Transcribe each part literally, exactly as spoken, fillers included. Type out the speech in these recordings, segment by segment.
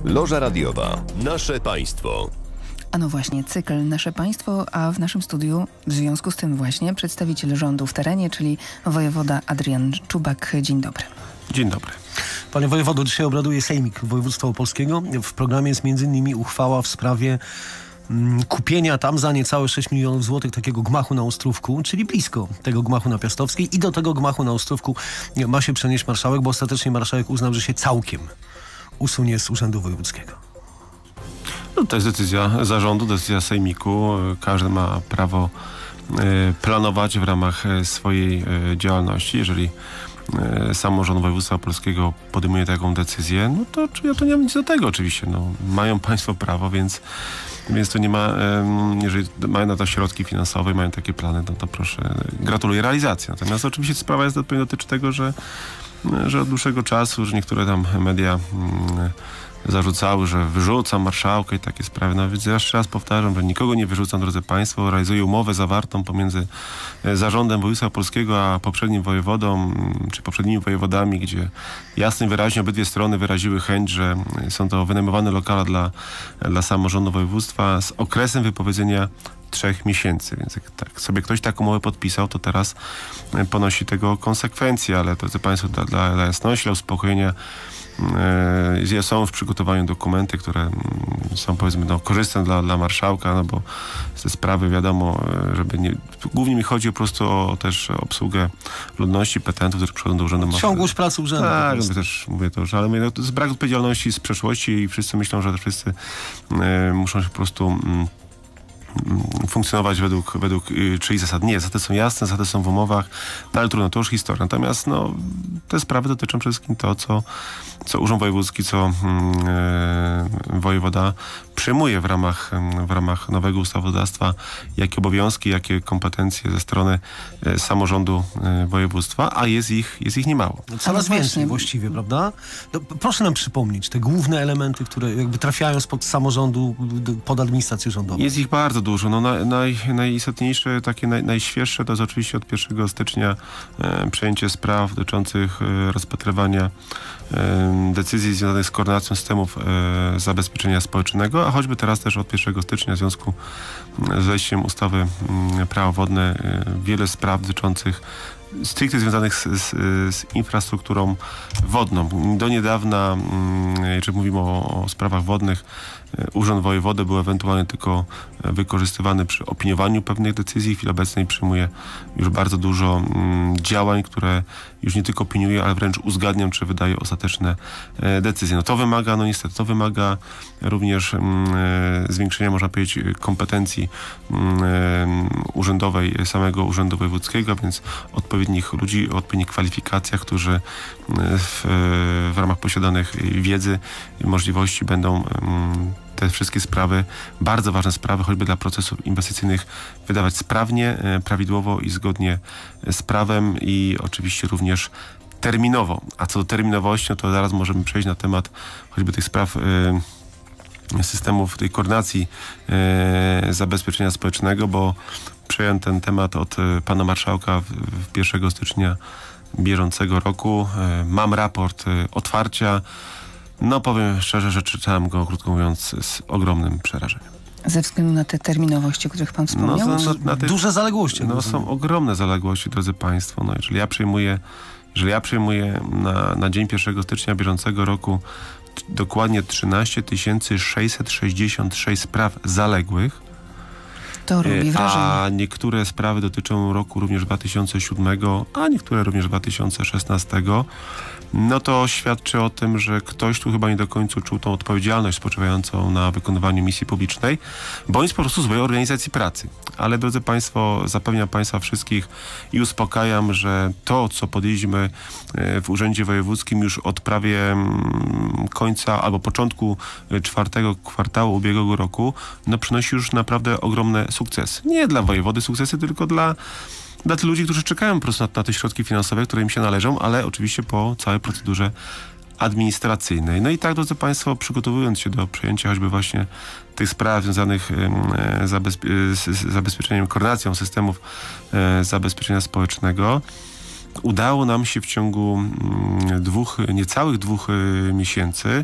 Loża radiowa. Nasze państwo. A no właśnie, cykl Nasze Państwo, a w naszym studiu w związku z tym właśnie przedstawiciel rządu w terenie, czyli wojewoda Adrian Czubak. Dzień dobry. Dzień dobry. Panie wojewodo, dzisiaj obraduje Sejmik Województwa Opolskiego. W programie jest między innymi uchwała w sprawie mm, kupienia tam za niecałe sześć milionów złotych takiego gmachu na Ostrówku, czyli blisko tego gmachu na Piastowskiej, i do tego gmachu na Ostrówku ma się przenieść marszałek, bo ostatecznie marszałek uznał, że się całkiem usunie z Urzędu Wojewódzkiego. No, to jest decyzja zarządu, decyzja sejmiku. Każdy ma prawo y, planować w ramach swojej y, działalności. Jeżeli y, samorząd województwa opolskiego podejmuje taką decyzję, no to ja to nie mam nic do tego oczywiście. No, mają państwo prawo, więc, więc to nie ma, y, jeżeli mają na to środki finansowe, mają takie plany, no to proszę, gratuluję realizacji. Natomiast oczywiście sprawa jest dotyczy tego, że, że od dłuższego czasu, że niektóre tam media y, zarzucały, że wyrzucam marszałka i takie sprawy. No więc jeszcze raz powtarzam, że nikogo nie wyrzucam, drodzy państwo. Realizuję umowę zawartą pomiędzy zarządem województwa opolskiego a poprzednim wojewodą, czy poprzednimi wojewodami, gdzie jasno i wyraźnie obydwie strony wyraziły chęć, że są to wynajmowane lokale dla, dla samorządu województwa z okresem wypowiedzenia trzech miesięcy. Więc jak tak sobie ktoś taką umowę podpisał, to teraz ponosi tego konsekwencje, ale drodzy państwo, dla, dla, dla jasności, dla uspokojenia, Yy, są w przygotowaniu dokumenty, które yy, są, powiedzmy, no, korzystne dla, dla marszałka, no bo te sprawy, wiadomo, yy, żeby nie... Głównie mi chodzi po prostu o też obsługę ludności, petentów, którzy przychodzą do urzędu. Ciągłość pracy urzędu. Tak, no, też mówię to, że ale mówię, no, to jest brak odpowiedzialności z przeszłości i wszyscy myślą, że wszyscy yy, muszą się po prostu... Yy, funkcjonować według, według y, czyichś zasad. Nie, zasady są jasne, zasady są w umowach, no, ale trudno, to już historia. Natomiast no, te sprawy dotyczą przede wszystkim to, co, co Urząd Wojewódzki, co yy, wojewoda przyjmuje w ramach, w ramach nowego ustawodawstwa, jakie obowiązki, jakie kompetencje ze strony y, samorządu y, województwa, a jest ich, jest ich niemało. No, coraz no więcej właściwie, prawda? No, proszę nam przypomnieć te główne elementy, które jakby trafiają spod samorządu pod administrację rządową. Jest ich bardzo dużo. No, naj, naj, najistotniejsze, takie naj, najświeższe to jest oczywiście od pierwszego stycznia e, przejęcie spraw dotyczących e, rozpatrywania e, decyzji związanych z koordynacją systemów e, zabezpieczenia społecznego, a choćby teraz też od pierwszego stycznia w związku z wejściem ustawy m, Prawo wodne e, wiele spraw dotyczących stricte związanych z, z, z infrastrukturą wodną. Do niedawna, jeżeli mówimy o, o sprawach wodnych, Urząd Wojewody był ewentualnie tylko wykorzystywany przy opiniowaniu pewnych decyzji. W chwili obecnej przyjmuje już bardzo dużo mm, działań, które już nie tylko opiniuje, ale wręcz uzgadnią, czy wydaje ostateczne e, decyzje. No to wymaga, no niestety, to wymaga również mm, e, zwiększenia, można powiedzieć, kompetencji mm, e, urzędowej samego Urzędu Wojewódzkiego, więc odpowiednich ludzi, o odpowiednich kwalifikacjach, którzy w, w ramach posiadanych wiedzy i możliwości będą mm, te wszystkie sprawy, bardzo ważne sprawy, choćby dla procesów inwestycyjnych, wydawać sprawnie, prawidłowo i zgodnie z prawem i oczywiście również terminowo. A co do terminowości, no to zaraz możemy przejść na temat choćby tych spraw y, systemów tej koordynacji y, zabezpieczenia społecznego, bo przejąłem ten temat od y, pana marszałka w, w pierwszego stycznia bieżącego roku. Y, mam raport y, otwarcia. No powiem szczerze, że czytałem go, krótko mówiąc, z ogromnym przerażeniem. Ze względu na te terminowości, o których pan wspomniał? No, na, na te, duże zaległości. No są ogromne zaległości, drodzy państwo. No, jeżeli ja przejmuję, jeżeli ja przejmuję na, na dzień pierwszego stycznia bieżącego roku t, dokładnie trzynaście tysięcy sześćset sześćdziesiąt sześć spraw zaległych, to robi wrażenie. A niektóre sprawy dotyczą roku również dwa tysiące siódmego, a niektóre również dwa tysiące szesnastego. No to świadczy o tym, że ktoś tu chyba nie do końca czuł tą odpowiedzialność spoczywającą na wykonywaniu misji publicznej, bądź po prostu złej organizacji pracy. Ale drodzy państwo, zapewniam państwa wszystkich i uspokajam, że to, co podjęliśmy w Urzędzie Wojewódzkim już od prawie końca albo początku czwartego kwartału ubiegłego roku, no przynosi już naprawdę ogromne sukcesy. Nie dla wojewody sukcesy, tylko dla dla tych ludzi, którzy czekają po prostu na, na te środki finansowe, które im się należą, ale oczywiście po całej procedurze administracyjnej. No i tak, drodzy państwo, przygotowując się do przejęcia choćby właśnie tych spraw związanych e, zabezpie z zabezpieczeniem, koordynacją systemów e, zabezpieczenia społecznego, udało nam się w ciągu mm, dwóch, niecałych dwóch y, miesięcy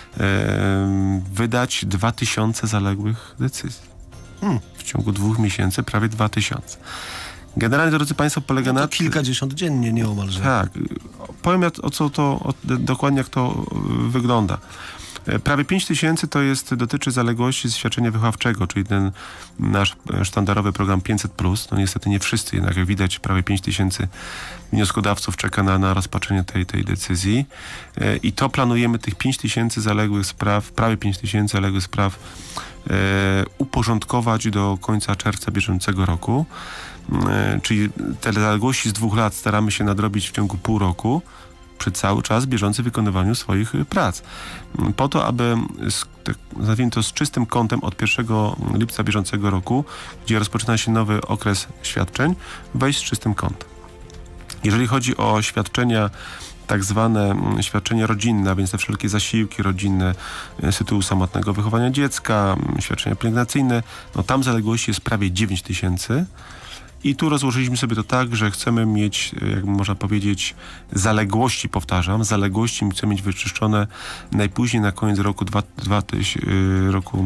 e, wydać dwa tysiące zaległych decyzji. Hmm. W ciągu dwóch miesięcy prawie dwa tysiące. Generalnie, drodzy Państwo, polega no to na... kilkadziesiąt dziennie nieomalże. Tak. Powiem, o co to, o, dokładnie jak to wygląda. Prawie pięć tysięcy to jest, dotyczy zaległości z świadczenia wychowawczego, czyli ten nasz sztandarowy program pięćset plus. No niestety nie wszyscy, jednak jak widać prawie pięć tysięcy wnioskodawców czeka na, na rozpatrzenie tej, tej decyzji. I to planujemy tych pięć tysięcy zaległych spraw, prawie pięć tysięcy zaległych spraw e, uporządkować do końca czerwca bieżącego roku. E, czyli te zaległości z dwóch lat staramy się nadrobić w ciągu pół roku, przy cały czas bieżący wykonywaniu swoich prac. Po to, aby z, tak, nazwijmy to z czystym kątem od pierwszego lipca bieżącego roku, gdzie rozpoczyna się nowy okres świadczeń, wejść z czystym kątem. Jeżeli chodzi o świadczenia tak zwane świadczenia rodzinne, a więc te wszelkie zasiłki rodzinne z tytułu samotnego wychowania dziecka, świadczenia pielęgnacyjne, no tam zaległości jest prawie dziewięć tysięcy. I tu rozłożyliśmy sobie to tak, że chcemy mieć, jak można powiedzieć, zaległości, powtarzam, zaległości chcemy mieć wyczyszczone najpóźniej na koniec roku, dwa, dwa, roku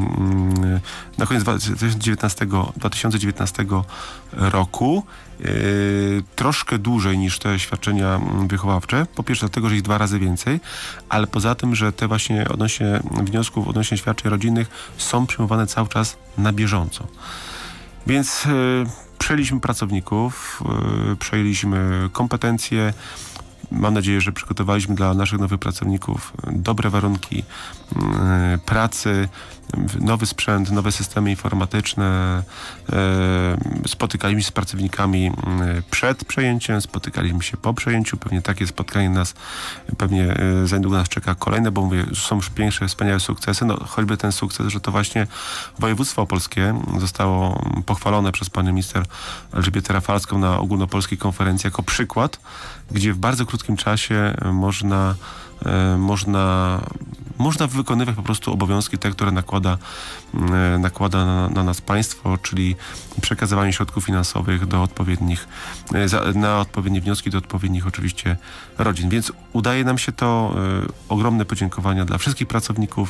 na koniec dwa tysiące dziewiętnastego, dwa tysiące dziewiętnastego roku. Yy, troszkę dłużej niż te świadczenia wychowawcze. Po pierwsze dlatego, że ich dwa razy więcej, ale poza tym, że te właśnie odnośnie wniosków, odnośnie świadczeń rodzinnych są przyjmowane cały czas na bieżąco. Więc yy, przejęliśmy pracowników, yy, przejęliśmy kompetencje. Mam nadzieję, że przygotowaliśmy dla naszych nowych pracowników dobre warunki yy, pracy, nowy sprzęt, nowe systemy informatyczne. Yy, spotykaliśmy się z pracownikami yy, przed przejęciem, spotykaliśmy się po przejęciu. Pewnie takie spotkanie nas, pewnie yy, za niedługo nas czeka kolejne, bo mówię, są już piękne, wspaniałe sukcesy. No, choćby ten sukces, że to właśnie województwo opolskie zostało pochwalone przez panią minister Elżbietę Rafalską na ogólnopolskiej konferencji jako przykład, gdzie w bardzo krótkim czasie można, e, można, można wykonywać po prostu obowiązki te, które nakłada, e, nakłada na, na nas państwo, czyli przekazywanie środków finansowych do odpowiednich, e, za, na odpowiednie wnioski do odpowiednich oczywiście rodzin. Więc udaje nam się to. E, ogromne podziękowania dla wszystkich pracowników,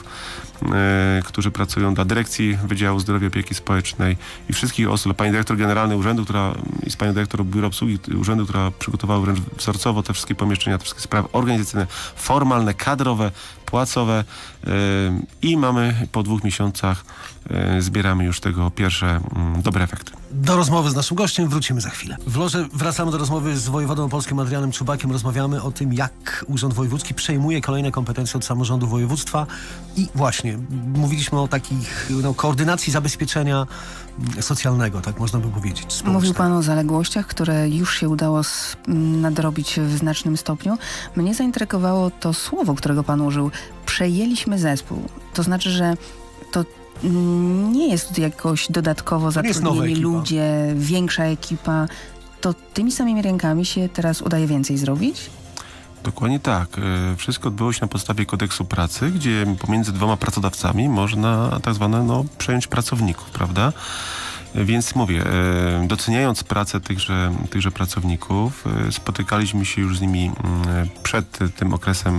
e, którzy pracują, dla dyrekcji Wydziału Zdrowia i Opieki Społecznej i wszystkich osób, dla pani dyrektor generalnej urzędu, która i z panią dyrektor Biura Obsługi Urzędu, która przygotowała wręcz wzorcowo te wszystkie pomieszczenia, te wszystkie sprawy organizacyjne, formalne, kadrowe, płacowe yy, i mamy po dwóch miesiącach yy, zbieramy już tego pierwsze yy, dobre efekty. Do rozmowy z naszym gościem wrócimy za chwilę. W Loże wracamy do rozmowy z wojewodą opolskim Adrianem Czubakiem. Rozmawiamy o tym, jak Urząd Wojewódzki przejmuje kolejne kompetencje od samorządu województwa i właśnie mówiliśmy o takich no, koordynacji zabezpieczenia socjalnego, tak można by powiedzieć. Społecznego. Mówił pan o zaległościach, które już się udało z, nadrobić w znacznym stopniu. Mnie zaintrygowało to słowo, którego pan użył. Przejęliśmy zespół. To znaczy, że to nie jest jakoś dodatkowo zatrudnieni ludzie, większa ekipa. To tymi samymi rękami się teraz udaje więcej zrobić? Dokładnie tak. Wszystko odbyło się na podstawie kodeksu pracy, gdzie pomiędzy dwoma pracodawcami można tak zwane no, przejąć pracowników, prawda? Więc mówię, doceniając pracę tychże, tychże pracowników, spotykaliśmy się już z nimi przed tym okresem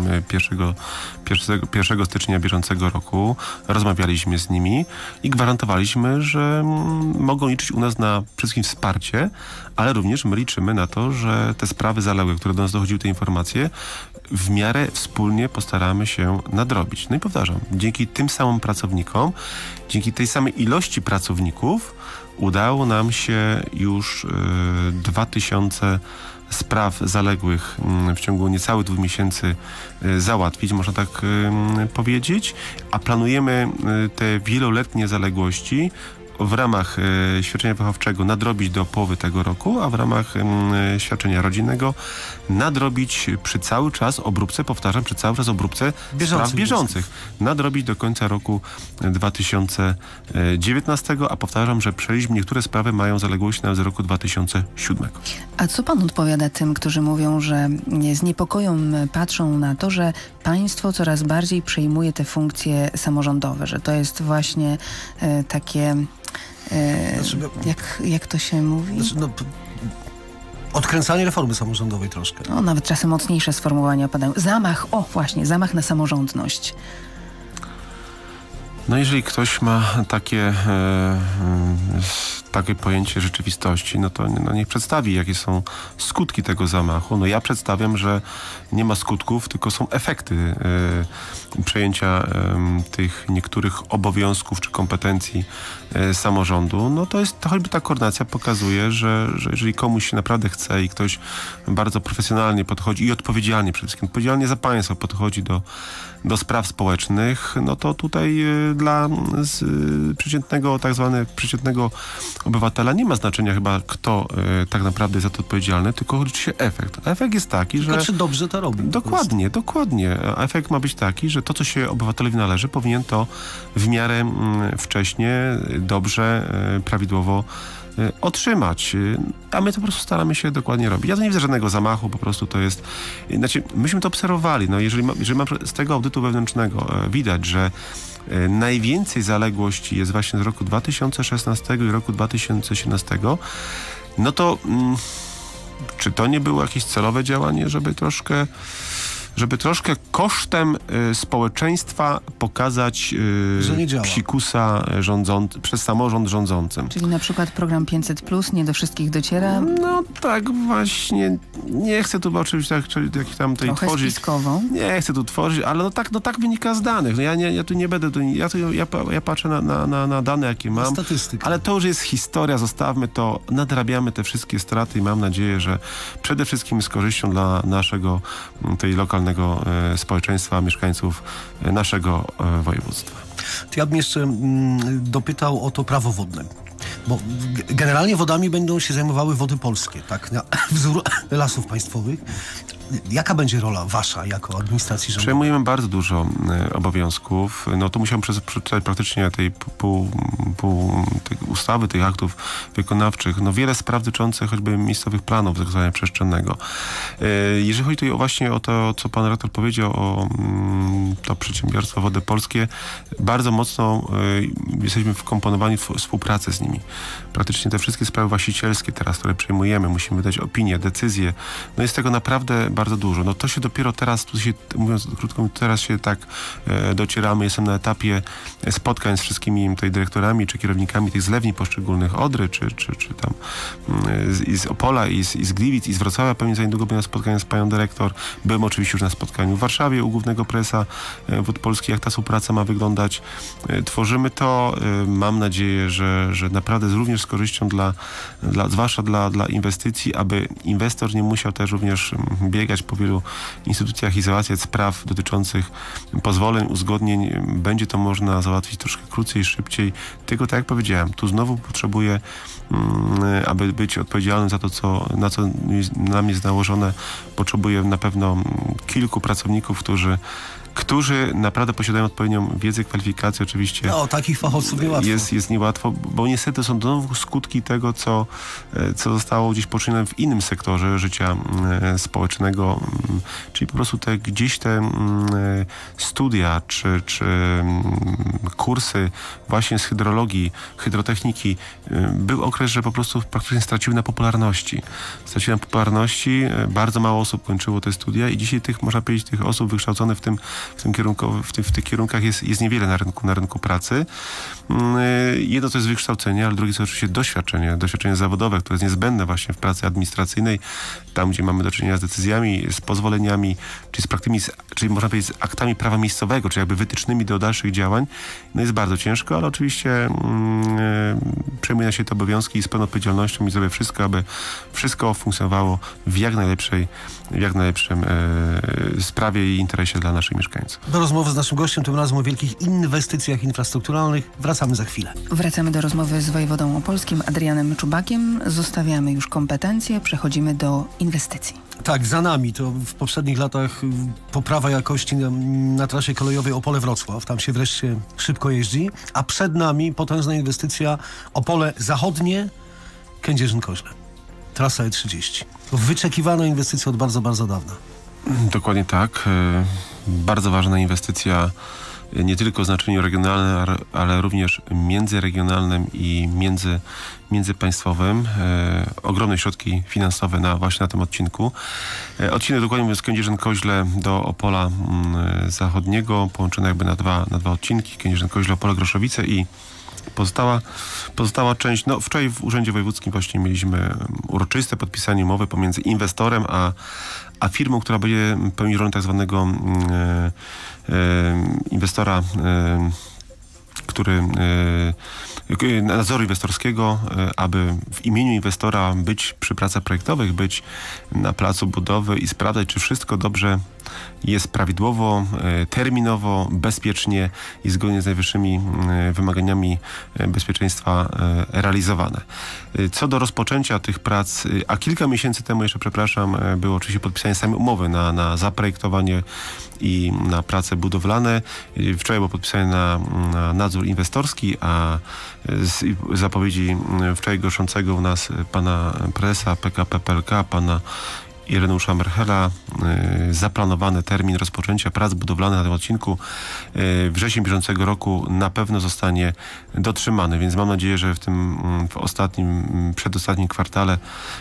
pierwszego stycznia bieżącego roku, rozmawialiśmy z nimi i gwarantowaliśmy, że mogą liczyć u nas na przede wszystkim wsparcie, ale również my liczymy na to, że te sprawy zaległe, które do nas dochodziły, te informacje, w miarę wspólnie postaramy się nadrobić. No i powtarzam, dzięki tym samym pracownikom, dzięki tej samej ilości pracowników udało nam się już dwa tysiące spraw zaległych w ciągu niecałych dwóch miesięcy załatwić, można tak powiedzieć, a planujemy te wieloletnie zaległości w ramach e, świadczenia wychowawczego nadrobić do połowy tego roku, a w ramach e, świadczenia rodzinnego nadrobić przy cały czas obróbce, powtarzam, przy cały czas obróbce spraw bieżących. Nadrobić do końca roku dwa tysiące dziewiętnastego, a powtarzam, że przejęliśmy niektóre sprawy mają zaległości nawet z roku dwa tysiące siódmego. A co pan odpowiada tym, którzy mówią, że z niepokojem patrzą na to, że państwo coraz bardziej przejmuje te funkcje samorządowe, że to jest właśnie e, takie... E, znaczy, jak, jak to się mówi? Znaczy, no, Odkręcanie reformy samorządowej troszkę. No, nawet czasem mocniejsze sformułowania padają. Zamach, o właśnie, zamach na samorządność. No jeżeli ktoś ma takie, e, e, takie pojęcie rzeczywistości, no to no niech przedstawi, jakie są skutki tego zamachu. No ja przedstawiam, że nie ma skutków, tylko są efekty e, przejęcia e, tych niektórych obowiązków czy kompetencji e, samorządu. No to jest, to choćby ta koordynacja pokazuje, że, że jeżeli komuś się naprawdę chce i ktoś bardzo profesjonalnie podchodzi i odpowiedzialnie przede wszystkim, odpowiedzialnie za państwo podchodzi do, do spraw społecznych, no to tutaj e, dla z, przeciętnego, tak zwanego przeciętnego obywatela nie ma znaczenia chyba, kto e, tak naprawdę jest za to odpowiedzialny, tylko liczy się efekt. A efekt jest taki, że... Tylko czy dobrze to robi? Dokładnie, dokładnie. A efekt ma być taki, że to, co się obywatelowi należy, powinien to w miarę mm, wcześnie, dobrze, e, prawidłowo e, otrzymać. A my to po prostu staramy się dokładnie robić. Ja to nie widzę żadnego zamachu, po prostu to jest... Znaczy, myśmy to obserwowali. No, jeżeli, ma, jeżeli ma z tego audytu wewnętrznego e, widać, że e, najwięcej zaległości jest właśnie z roku dwa tysiące szesnastego i roku dwa tysiące siedemnastego, no to mm, czy to nie było jakieś celowe działanie, żeby troszkę żeby troszkę kosztem y, społeczeństwa pokazać y, że nie działa. psikusa rządzą, przez samorząd rządzącym. Czyli na przykład program pięćset plus nie do wszystkich dociera. No tak właśnie. Nie chcę tu oczywiście tak, czyli jak tam tej Trochę tworzyć. spiskowo. Nie chcę tu tworzyć, ale no tak, no tak wynika z danych. No ja, nie, ja tu nie będę, tu, ja, tu, ja, ja patrzę na, na, na, na dane, jakie mam. Statystyka. Ale to już jest historia, zostawmy to, nadrabiamy te wszystkie straty i mam nadzieję, że przede wszystkim z korzyścią dla naszego, tej lokalnego e, społeczeństwa, mieszkańców e, naszego e, województwa. To ja bym jeszcze mm, dopytał o to prawo wodne. Bo g- generalnie wodami będą się zajmowały Wody Polskie, tak? Na wzór Lasów Państwowych. Jaka będzie rola wasza jako administracji rządowej? Przejmujemy bardzo dużo e, obowiązków. No to musiałem przez, przeczytać praktycznie tej pół, pół tej ustawy, tych aktów wykonawczych. No wiele spraw dotyczących choćby miejscowych planów zagospodarowania przestrzennego. E, jeżeli chodzi tutaj o właśnie o to, co pan redaktor powiedział o mm, to przedsiębiorstwo Wody Polskie, bardzo mocno e, jesteśmy wkomponowani w współpracę z nimi. Praktycznie te wszystkie sprawy właścicielskie teraz, które przejmujemy, musimy wydać opinię, decyzje. No jest tego naprawdę bardzo dużo. No to się dopiero teraz, tu się, mówiąc krótko, teraz się tak e, docieramy. Jestem na etapie spotkań z wszystkimi tutaj dyrektorami czy kierownikami tych zlewni poszczególnych, Odry, czy, czy, czy tam e, z, i z Opola, i z, i z Gliwic, i z Wrocławia. Pewnie za niedługo będę na spotkaniu z panią dyrektor. Byłem oczywiście już na spotkaniu w Warszawie u głównego presa e, Wód Polskich, jak ta współpraca ma wyglądać. E, tworzymy to. E, mam nadzieję, że, że naprawdę również z korzyścią dla, dla zwłaszcza dla, dla inwestycji, aby inwestor nie musiał też również biegać po wielu instytucjach i załatwiać spraw dotyczących pozwoleń, uzgodnień. Będzie to można załatwić troszkę krócej, szybciej. Tylko tak jak powiedziałem, tu znowu potrzebuję, aby być odpowiedzialnym za to, co, na co na mnie jest nałożone, potrzebuję na pewno kilku pracowników, którzy którzy naprawdę posiadają odpowiednią wiedzę, kwalifikację. Oczywiście no, takich fachowców niełatwo. Jest, jest niełatwo, bo niestety są to znowu skutki tego, co, co zostało gdzieś poczynione w innym sektorze życia e, społecznego, czyli po prostu te gdzieś te e, studia, czy, czy kursy właśnie z hydrologii, hydrotechniki. E, był okres, że po prostu praktycznie straciły na popularności. Straciły na popularności, e, bardzo mało osób kończyło te studia i dzisiaj tych, można powiedzieć, tych osób wykształconych w tym W, tym kierunku, w, tym, w tych kierunkach jest, jest niewiele na rynku, na rynku pracy. Jedno to jest wykształcenie, ale drugie to oczywiście doświadczenie, doświadczenie zawodowe, które jest niezbędne właśnie w pracy administracyjnej, tam gdzie mamy do czynienia z decyzjami, z pozwoleniami, czyli z praktykami, czyli można powiedzieć z aktami prawa miejscowego, czyli jakby wytycznymi do dalszych działań. No jest bardzo ciężko, ale oczywiście mm, przejmuję się te obowiązki i z pełną odpowiedzialnością i zrobię wszystko, aby wszystko funkcjonowało w jak najlepszej, w jak najlepszym e, sprawie i interesie dla naszych mieszkańców. Do rozmowy z naszym gościem, tym razem o wielkich inwestycjach infrastrukturalnych. Wracamy za chwilę. Wracamy do rozmowy z wojewodą opolskim Adrianem Czubakiem. Zostawiamy już kompetencje, przechodzimy do inwestycji. Tak, za nami. To w poprzednich latach poprawa jakości na, na trasie kolejowej Opole-Wrocław. Tam się wreszcie szybko jeździ. A przed nami potężna inwestycja Opole Zachodnie, Kędzierzyn-Koźle. Trasa E trzydzieści. To wyczekiwana inwestycja od bardzo, bardzo dawna. Dokładnie tak. Bardzo ważna inwestycja nie tylko o znaczeniu regionalnym, ale również międzyregionalnym i między, międzypaństwowym. E, ogromne środki finansowe na, właśnie na tym odcinku. E, odcinek dokładnie mówiąc Kędzierzyn-Koźle do Opola m, Zachodniego, połączony jakby na dwa, na dwa odcinki. Kędzierzyn-Koźle, Opole, Groszowice i Pozostała, pozostała część, no wczoraj w Urzędzie Wojewódzkim właśnie mieliśmy uroczyste podpisanie umowy pomiędzy inwestorem a, a firmą, która będzie pełnić rolę tak zwanego e, e, inwestora, e, który e, nadzoru inwestorskiego, e, aby w imieniu inwestora być przy pracach projektowych, być na placu budowy i sprawdzać, czy wszystko dobrze jest prawidłowo, terminowo, bezpiecznie i zgodnie z najwyższymi wymaganiami bezpieczeństwa realizowane. Co do rozpoczęcia tych prac, a kilka miesięcy temu jeszcze, przepraszam, było oczywiście podpisanie samej umowy na, na zaprojektowanie i na prace budowlane. Wczoraj było podpisanie na, na nadzór inwestorski, a z zapowiedzi wczoraj goszczącego u nas pana prezesa P K P P L K, pana Ireneusza Merchela, y, zaplanowany termin rozpoczęcia prac budowlanych na tym odcinku y, wrzesień bieżącego roku na pewno zostanie dotrzymany, więc mam nadzieję, że w tym w ostatnim, przedostatnim kwartale,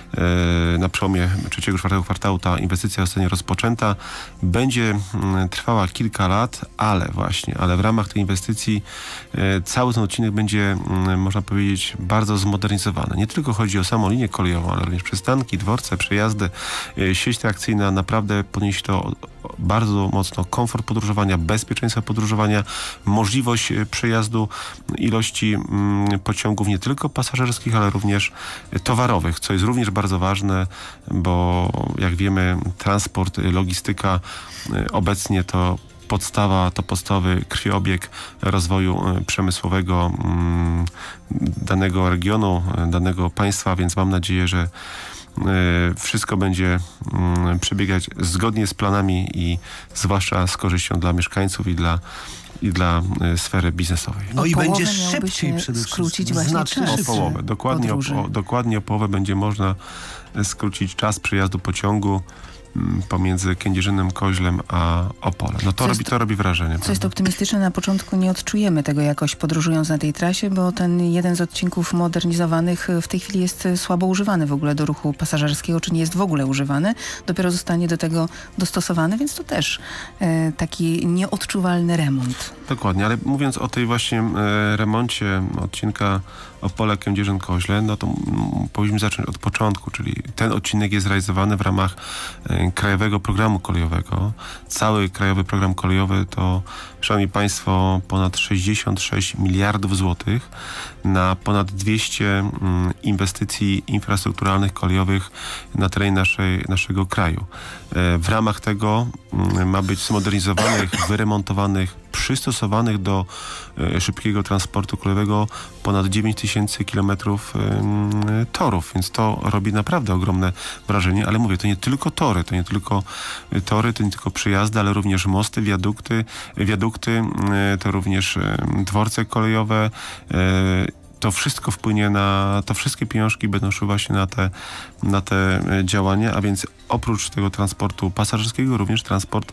y, na przełomie trzeciego, czwartego kwartału ta inwestycja zostanie rozpoczęta. Będzie y, trwała kilka lat, ale właśnie, ale w ramach tej inwestycji y, cały ten odcinek będzie, y, można powiedzieć, bardzo zmodernizowany. Nie tylko chodzi o samą linię kolejową, ale również przystanki, dworce, przejazdy, sieć trakcyjna. Naprawdę podniesie to bardzo mocno komfort podróżowania, bezpieczeństwo podróżowania, możliwość przejazdu ilości mm, pociągów nie tylko pasażerskich, ale również towarowych, co jest również bardzo ważne, bo jak wiemy, transport, logistyka obecnie to podstawa, to podstawowy krwiobieg rozwoju przemysłowego mm, danego regionu, danego państwa, więc mam nadzieję, że wszystko będzie mm, przebiegać zgodnie z planami i zwłaszcza z korzyścią dla mieszkańców i dla, i dla y, sfery biznesowej. No, no i będzie szybciej szybciej przede wszystkim. Skrócić właśnie Znacznie czas O połowę. Dokładnie o, o, dokładnie o połowę będzie można skrócić czas przyjazdu pociągu pomiędzy Kędzierzynem, Koźlem a Opolem. No to, Co robi, jest, to robi wrażenie. Co jest optymistyczne, na początku nie odczujemy tego jakoś podróżując na tej trasie, bo ten jeden z odcinków modernizowanych w tej chwili jest słabo używany w ogóle do ruchu pasażerskiego, czy nie jest w ogóle używany. Dopiero zostanie do tego dostosowany, więc to też e, taki nieodczuwalny remont. Dokładnie, ale mówiąc o tej właśnie e, remoncie odcinka Opole, Kędzierzyn, Koźle, no to m, powinniśmy zacząć od początku, czyli ten odcinek jest realizowany w ramach e, Krajowego Programu Kolejowego. Cały Krajowy Program Kolejowy to, szanowni państwo, ponad sześćdziesiąt sześć miliardów złotych na ponad dwieście mm, inwestycji infrastrukturalnych kolejowych na terenie naszej, naszego kraju. E, w ramach tego mm, ma być zmodernizowanych, wyremontowanych, przystosowanych do e, szybkiego transportu kolejowego ponad dziewięć tysięcy kilometrów e, torów, więc to robi naprawdę ogromne wrażenie, ale mówię, to nie tylko tory, to nie tylko e, tory, to nie tylko przejazdy, ale również mosty, wiadukty, wiadukty, e, to również e, dworce kolejowe, e, to wszystko wpłynie na, to wszystkie pieniążki będą szły właśnie na te, na te działania, a więc oprócz tego transportu pasażerskiego również transport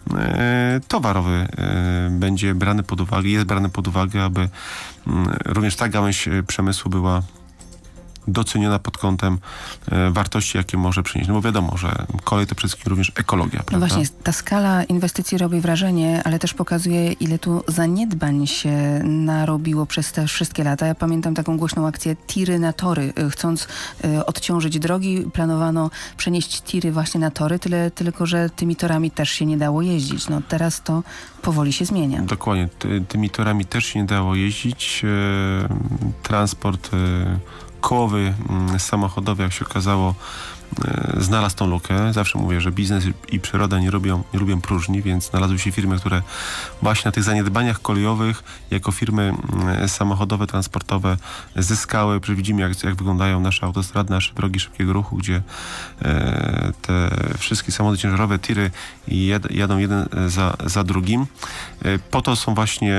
e, towarowy e, będzie brany pod uwagę, jest brany pod uwagę, aby m, również ta gałęź przemysłu była doceniona pod kątem e, wartości, jakie może przynieść. No bo wiadomo, że kolej to przede wszystkim również ekologia, prawda? No właśnie, ta skala inwestycji robi wrażenie, ale też pokazuje, ile tu zaniedbań się narobiło przez te wszystkie lata. Ja pamiętam taką głośną akcję tiry na tory. Chcąc y, odciążyć drogi, planowano przenieść tiry właśnie na tory, tyle tylko, że tymi torami też się nie dało jeździć. No teraz to powoli się zmienia. Dokładnie. Ty, tymi torami też się nie dało jeździć. E, transport e, kołowy, samochodowy, jak się okazało, znalazł tą lukę. Zawsze mówię, że biznes i przyroda nie lubią, nie lubią próżni, więc znalazły się firmy, które właśnie na tych zaniedbaniach kolejowych jako firmy samochodowe, transportowe zyskały. Widzimy, jak, jak wyglądają nasze autostrady, nasze drogi szybkiego ruchu, gdzie e, te wszystkie samochody ciężarowe, tiry jed, jadą jeden za, za drugim. E, po to są właśnie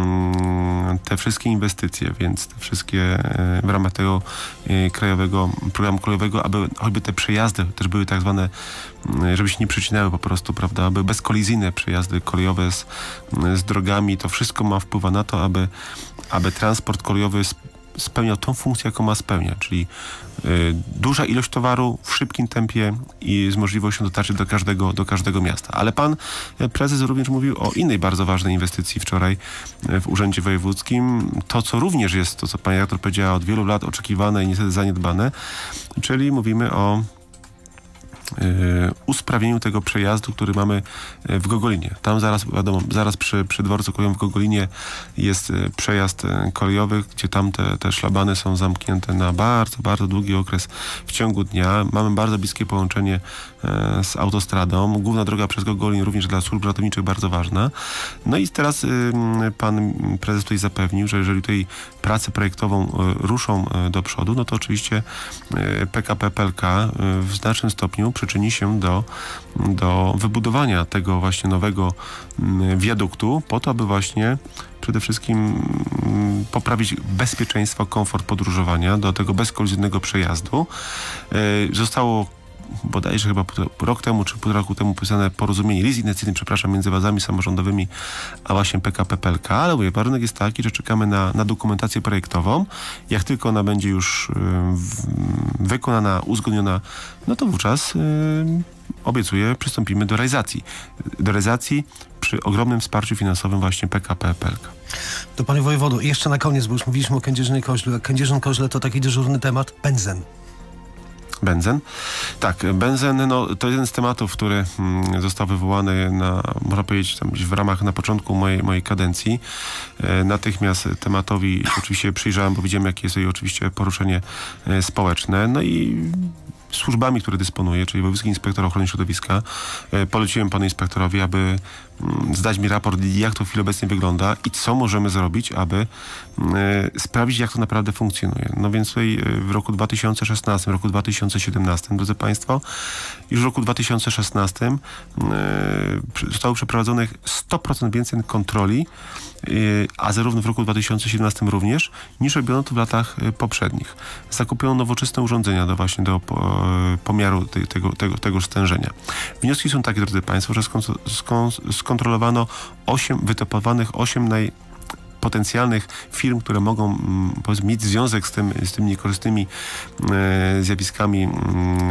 mm, te wszystkie inwestycje, więc te wszystkie e, w ramach tego e, Krajowego Programu Kolejowego, aby choćby te przejazdy też były tak zwane, żeby się nie przecinęły po prostu, prawda, były bezkolizyjne przejazdy kolejowe z, z drogami. To wszystko ma wpływ na to, aby, aby transport kolejowy spełniał tą funkcję, jaką ma spełniać, czyli y, duża ilość towaru w szybkim tempie i z możliwością dotarcia do każdego, do każdego miasta. Ale pan prezes również mówił o innej bardzo ważnej inwestycji wczoraj w Urzędzie Wojewódzkim. To, co również jest, to co pani redaktor powiedziała, od wielu lat oczekiwane i niestety zaniedbane, czyli mówimy o usprawnieniu tego przejazdu, który mamy w Gogolinie. Tam zaraz, wiadomo, zaraz przy, przy dworcu kolejowym w Gogolinie jest przejazd kolejowy, gdzie tam te, te szlabany są zamknięte na bardzo, bardzo długi okres w ciągu dnia. Mamy bardzo bliskie połączenie z autostradą. Główna droga przez Gogolin również dla służb ratowniczych bardzo ważna. No i teraz pan prezes tutaj zapewnił, że jeżeli tutaj pracę projektową ruszą do przodu, no to oczywiście P K P P L K w znacznym stopniu przyczyni się do, do wybudowania tego właśnie nowego wiaduktu po to, aby właśnie przede wszystkim poprawić bezpieczeństwo, komfort podróżowania do tego bezkolizyjnego przejazdu. Zostało bodajże chyba rok temu, czy pół roku temu podpisane porozumienie, list inwestycyjny, przepraszam, między władzami samorządowymi a właśnie P K P P L K, ale mówię, warunek jest taki, że czekamy na, na dokumentację projektową. Jak tylko ona będzie już y, wykonana, uzgodniona, no to wówczas y, obiecuję, przystąpimy do realizacji. Do realizacji przy ogromnym wsparciu finansowym właśnie P K P P L K. To panie wojewodo, jeszcze na koniec, bo już mówiliśmy o Kędzierzynie-Koźle. Kędzierzyn-Koźle to taki dyżurny temat, benzen. Benzen. Tak, benzen, no, to jeden z tematów, który mm, został wywołany na, można powiedzieć, tam w ramach na początku mojej, mojej kadencji. E, natychmiast tematowi oczywiście przyjrzałem, bo widziałem, jakie jest jej oczywiście poruszenie e, społeczne. No i służbami, które dysponuję, czyli Wojewódzki Inspektor Ochrony Środowiska, e, poleciłem panu inspektorowi, aby mm, zdać mi raport, jak to w chwili obecnej wygląda i co możemy zrobić, aby e, sprawdzić, jak to naprawdę funkcjonuje. No więc tutaj e, w roku dwa tysiące szesnastym, w roku dwa tysiące siedemnastym, drodzy państwo, już w roku dwa tysiące szesnastym e, zostało przeprowadzonych sto procent więcej kontroli, e, a zarówno w roku dwa tysiące siedemnastym również, niż robiono to w latach e, poprzednich. Zakupiono nowoczesne urządzenia do właśnie do po, pomiaru te, tego, tego, tego stężenia. Wnioski są takie, drodzy państwo, że skon, skon, skontrolowano osiem wytypowanych, osiem naj potencjalnych firm, które mogą powiedzmy, mieć związek z, tym, z tymi niekorzystnymi e, zjawiskami e,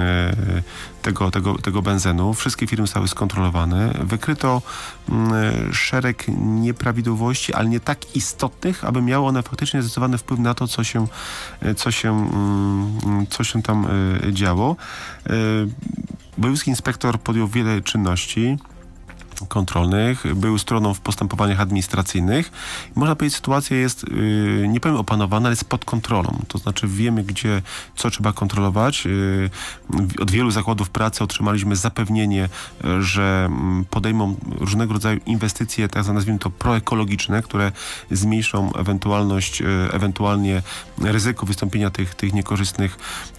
tego, tego, tego benzenu. Wszystkie firmy zostały skontrolowane. Wykryto e, szereg nieprawidłowości, ale nie tak istotnych, aby miały one faktycznie zdecydowany wpływ na to, co się, co się, co się tam e, działo. E, Wojewódzki inspektor podjął wiele czynności kontrolnych, był stroną w postępowaniach administracyjnych. Można powiedzieć, sytuacja jest, yy, nie powiem opanowana, ale jest pod kontrolą. To znaczy wiemy, gdzie, co trzeba kontrolować. Yy, od wielu zakładów pracy otrzymaliśmy zapewnienie, yy, że yy, podejmą różnego rodzaju inwestycje, tak nazwijmy to proekologiczne, które zmniejszą ewentualność, yy, ewentualnie ryzyko wystąpienia tych, tych niekorzystnych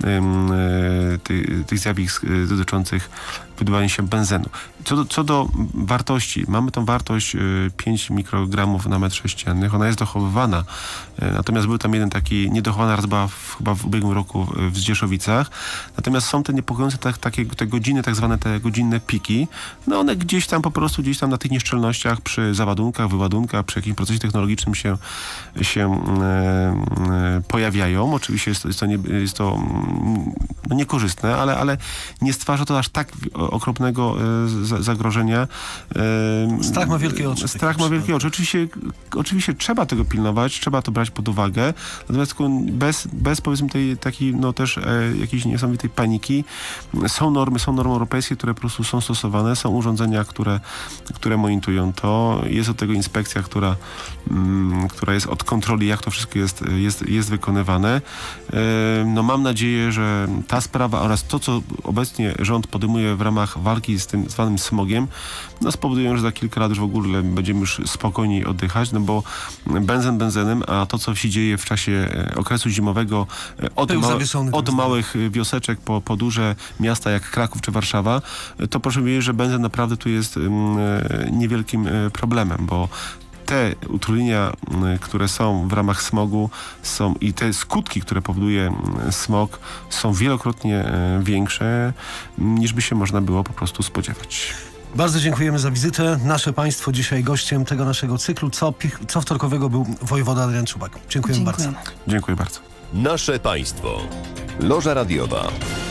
yy, ty, tych zjawisk yy, dotyczących wydobywania się benzenu. Co do, co do wartości, mamy tą wartość y, pięć mikrogramów na metr sześcienny, ona jest dochowywana, y, natomiast był tam jeden taki niedochowana raz była w, chyba w ubiegłym roku w Zdzieszowicach, natomiast są te niepokojące tak, takie te godziny, tak zwane te godzinne piki, no one gdzieś tam po prostu, gdzieś tam na tych nieszczelnościach przy załadunkach, wyładunkach, przy jakimś procesie technologicznym się, się y, y, pojawiają. Oczywiście jest to, jest to, nie, jest to no, niekorzystne, ale, ale nie stwarza to aż tak okropnego y, zagrożenia. Strach ma wielkie oczy. Strach ma wielkie oczy. Oczywiście, oczywiście trzeba tego pilnować, trzeba to brać pod uwagę, natomiast bez, bez powiedzmy tej takiej, no też e, jakiejś niesamowitej paniki. Są normy, są normy europejskie, które po prostu są stosowane, są urządzenia, które, które monitorują to. Jest od tego inspekcja, która, mm, która jest od kontroli, jak to wszystko jest, jest, jest wykonywane. E, no mam nadzieję, że ta sprawa oraz to, co obecnie rząd podejmuje w ramach walki z tym zwanym smogiem, no spowodują, że za kilka lat już w ogóle będziemy już spokojniej oddychać, no bo benzen benzenem, a to, co się dzieje w czasie okresu zimowego od, ma od małych wioseczek po, po duże miasta jak Kraków czy Warszawa, to proszę wiedzieć, że benzen naprawdę tu jest um, niewielkim problemem, bo te utrudnienia, które są w ramach smogu są i te skutki, które powoduje smog, są wielokrotnie większe, niż by się można było po prostu spodziewać. Bardzo dziękujemy za wizytę. Nasze państwo dzisiaj gościem tego naszego cyklu co, co wtorkowego był wojewoda Adrian Czubak. Dziękujemy Dziękuję. bardzo. Dziękuję bardzo. Nasze państwo. Loża radiowa.